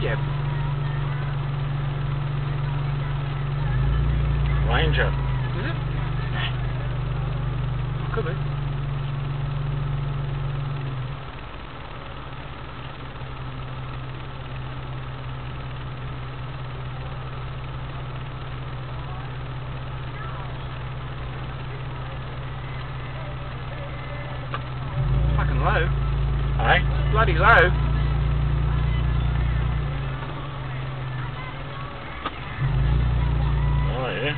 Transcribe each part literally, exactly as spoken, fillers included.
you have? Ranger. Is it? Nah. Could be. Fucking low. Eh? Bloody low. Oh, yeah.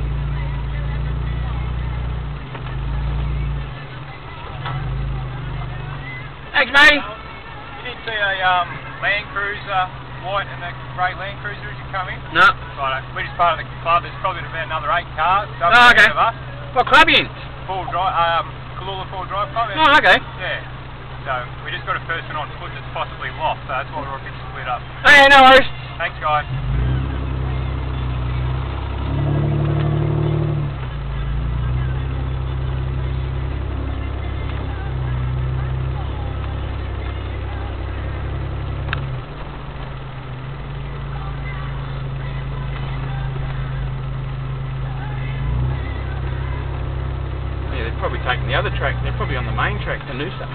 Thanks, mate. You didn't see a um, Land Cruiser, white and a grey Land Cruiser as you come in? No. Right, we're just part of the club. There's probably about another eight cars. Oh, okay. Of us. What club you in? Full drive, um, Kalula Full Drive Club. Oh, okay. Yeah. So we just got a person on foot that's possibly lost, so that's why we're a bit split up. Hey, no worries. Thanks, guys. Yeah, they're probably taking the other track. They're probably on the main track to Noosa.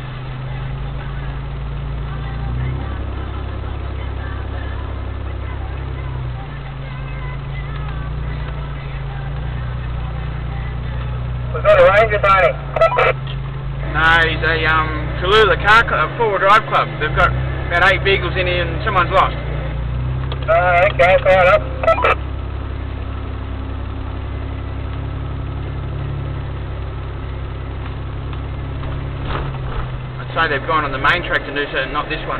We've got a Ranger, Tony. No, he's a um, Kalula car club, four-wheel drive club. They've got about eight vehicles in here and someone's lost. Oh, okay, fine up. I'd say they've gone on the main track to Noosa and not this one.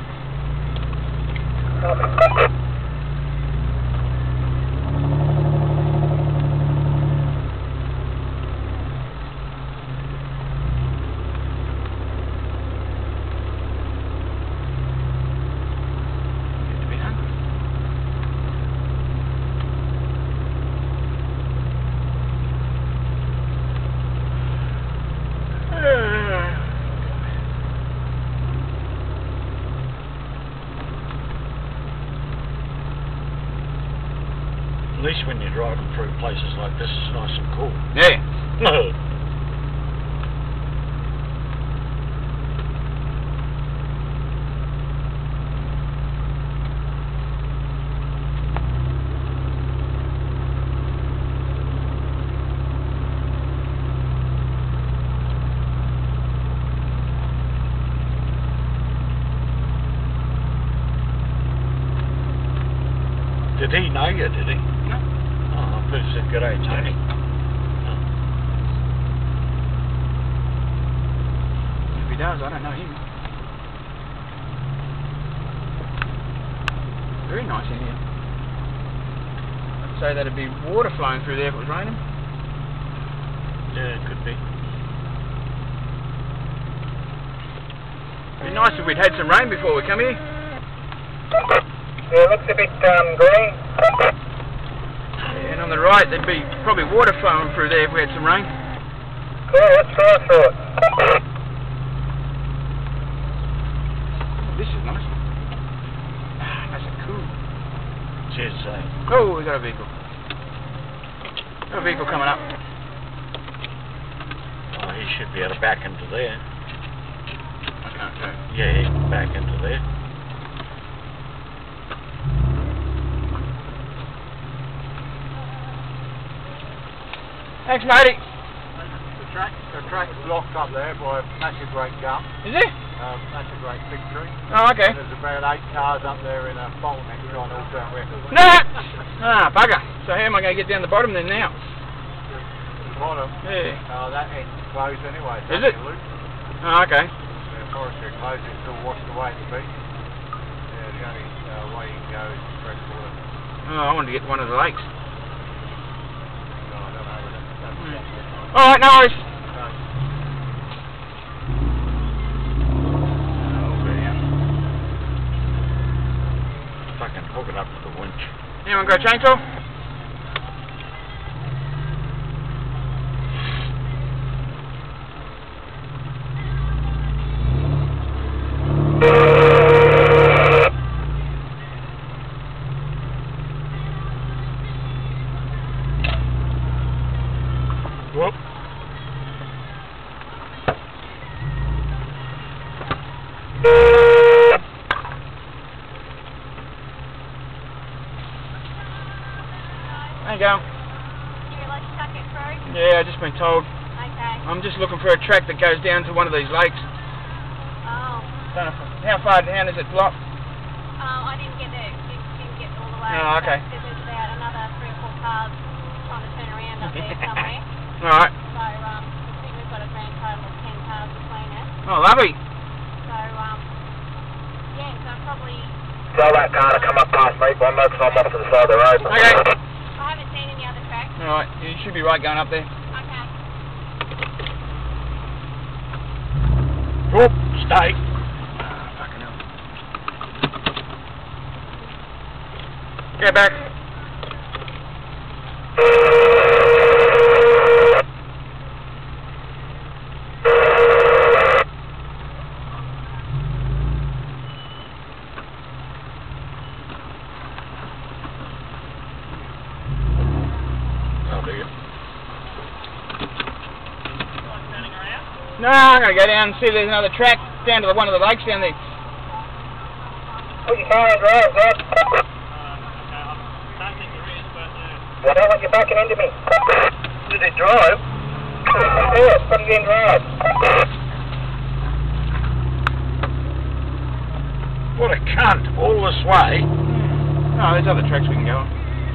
At least when you're driving through places like this, it's nice and cool. Yeah. Did he know you, did he? No. Oh, I thought he said, g'day, Tony. Oh. If he does, I don't know him. Very nice in here. I'd say that'd be water flowing through there if it was raining. Yeah, it could be. It'd be nice if we'd had some rain before we come here. Yeah, it looks a bit um, green. And on the right, there'd be probably water flowing through there if we had some rain. Cool, let's try through it. This is nice. Ah, nice and cool. Cheers, eh? Oh, we got a vehicle. Got a vehicle coming up. Oh, he should be able to back into there. I can't go. Yeah, he can back into there. Thanks, matey. The track, the track's blocked up there by a massive great gum, Is it? um, massive great big tree. Oh, okay. There's about eight cars up there in a bottleneck trying to also where. Nah! Ah, bugger. So how am I going to get down the bottom then now? The bottom, Yeah. uh, that end's closed anyway. So Is it? Loop. Oh, okay. The forestry closed, it's still washed away at the beach. Yeah, the only uh, way you can go is fresh water. Oh, I wanted to get to one of the lakes. No, I don't know. That's, that's Mm. Alright, no worries. Fucking hook it up to the winch. Anyone got a chainsaw? Whoop. There you go. You realise you can't get through? Yeah, I've just been told. Okay. I'm just looking for a track that goes down to one of these lakes. Oh. Don't know if, how far down is it blocked? Um, I didn't get there. Didn't, didn't get all the way. Oh, okay. So there's about another three or four cars trying to turn around up there somewhere. Alright. So um, I think we've got a grand total of ten cars between us. Oh, lovely. So um, yeah, so probably. Tell that car to come up past me, Bondo, because I'm off to the side of the road. Okay. I haven't seen any other tracks. Alright, you should be right going up there. Okay. Whoop. Stay. Ah, fucking hell. Get back. No, I'm going to go down and see if there's another track down to the, one of the lakes down there. Put your car in drive, Dad. I don't want you backing into me. Did it drive? Yeah, put it in drive. What a cunt. All this way. Oh, there's other tracks we can go on.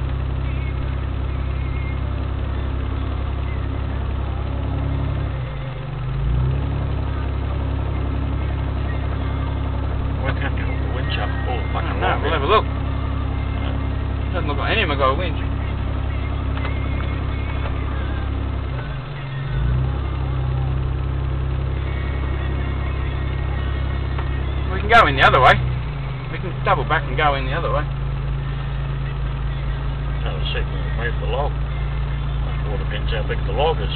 Why can't you hook the winch up all the fucking No, long we'll have a look. Doesn't look like any of them have got a winch. We can go in the other way. We can double back and go in the other way. No, see if we can move the log. It all depends how big the log is.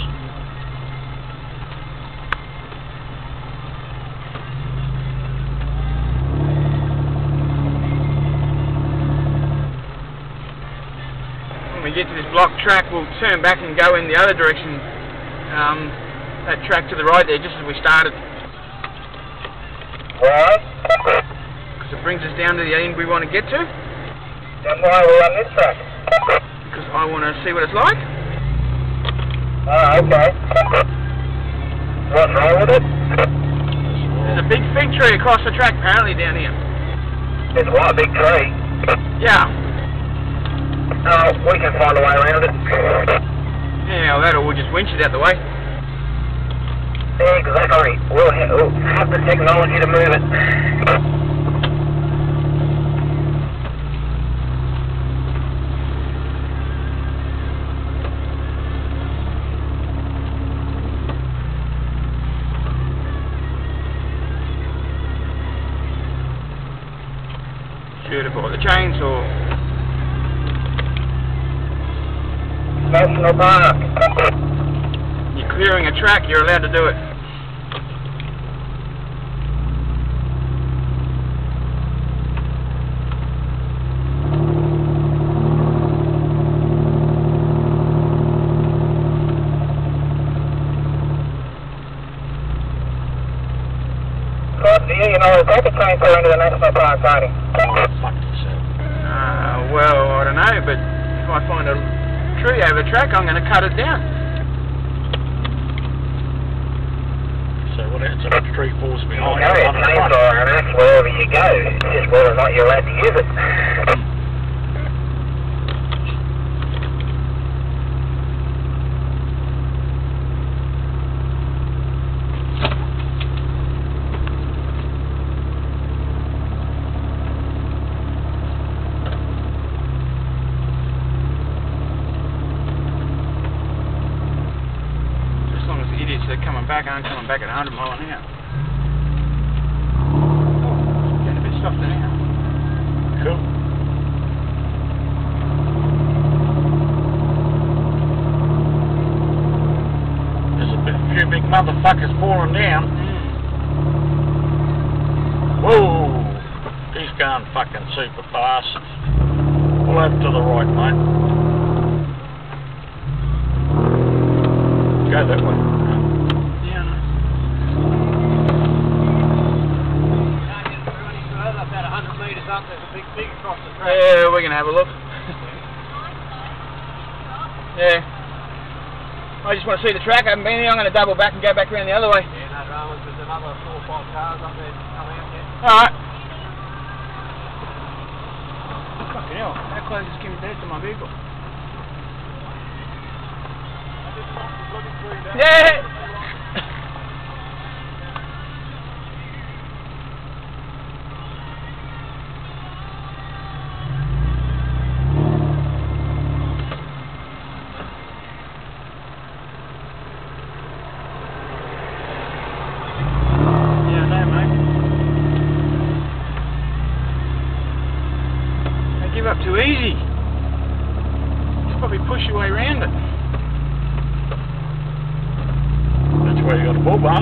When we get to this block track, we'll turn back and go in the other direction. Um, that track to the right there, just as we started. Why? Because it brings us down to the end we want to get to. Then why are we on this track? Because I want to see what it's like. Oh, okay. What's wrong with it? There's a big fig tree across the track apparently down here. It's what, a big tree? Yeah. Oh, we can find a way around it. Yeah, well, that'll we'll just winch it out the way. Exactly. We'll ha we'll have the technology to move it. Should have bought the chainsaw. National Park. You're clearing a track, you're allowed to do it. But do you, you know, take a chainsaw into the National Park, Tony? Oh, fuck yourself. Uh, well, I don't know, but if I find a tree over the track, I'm going to cut it down. So what happens if a tree falls You behind can carry you a on the front? chainsaw and an axe wherever you go. It's just whether or not you're allowed to use it. As long as the idiots that are coming back aren't coming back at one hundred mile an hour. Getting a bit softer now. Cool. There's a bit, few big motherfuckers falling down. Whoa! He's going fucking super fast. Pull over to the right, mate. go that way. Yeah, I know. Can't get through any further, about a hundred metres up, there's a big pig across the track. Yeah, we're gonna have a look. Yeah. I just want to see the track. I haven't been here. I'm going to double back and go back around the other way. Yeah, no dramas, there's another four or five cars up there coming out there. Alright. Fucking hell. How close is Kim Dead to my vehicle? Yeah! Give up too easy. Just probably push your way around it. That's where you got a bull bar.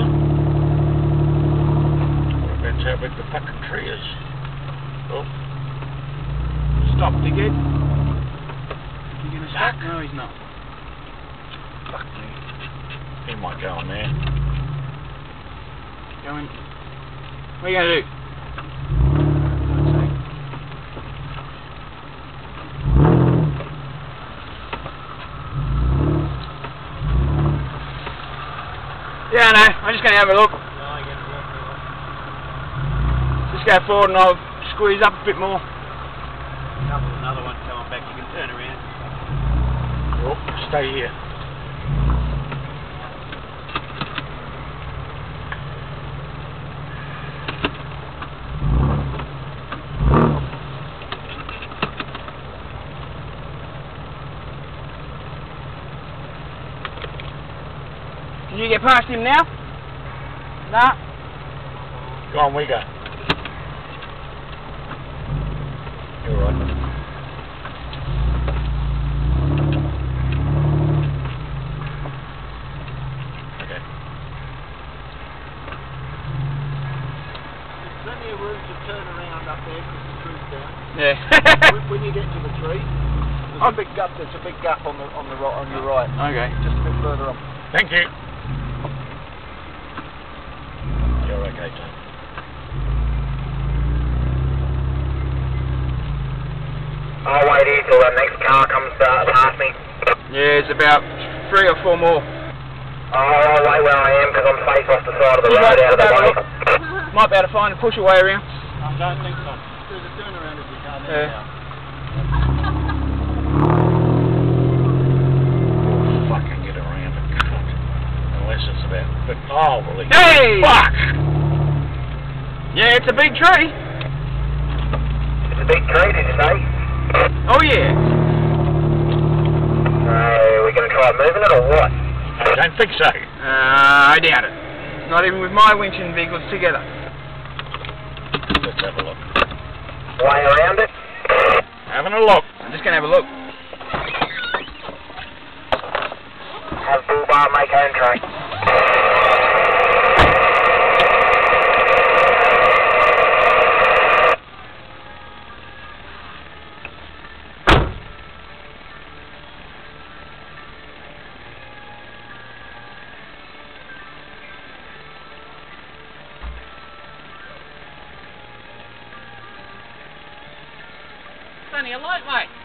Depends how big the fucking tree is. Oh. Stop, dickhead. You gonna stop? No, he's not. Fuck me. He might go on there. Go in. What are you gonna do? Yeah, I know. I'm just going to have a look. No, I get it, work, Just go forward and I'll squeeze up a bit more. Couple, another one coming back, you can turn around. Oh, stay here. Can you get past him now? Nah. Go on, we go. You're right. Okay. There's plenty of room to turn around up there because the tree's down. Yeah. when, when you get to the tree, there's a big gap. There's a big gap on the on the right, on your right. Okay. Just a bit further up. Thank you. You're okay, John. I'll wait here till the next car comes uh, past me. Yeah, it's about three or four more. I'll wait where I am because I'm face off the side of the You road might- out of the have a way. look. Might be able to find and push your way around. I don't think so. There's a turnaround if you can't Yeah. now. We'll fucking get around it. Unless it's about... But, oh, holy Hey! fuck! Yeah, it's a big tree. It's a big tree, did you say? Oh yeah. Uh, we're going to try moving it or what? I don't think so. Uh, I doubt it. Not even with my winch and vehicles together. Let's have a look. Way around it? Having a look. I'm just going to have a look. Have bull bar make own track. It's only a light, mate.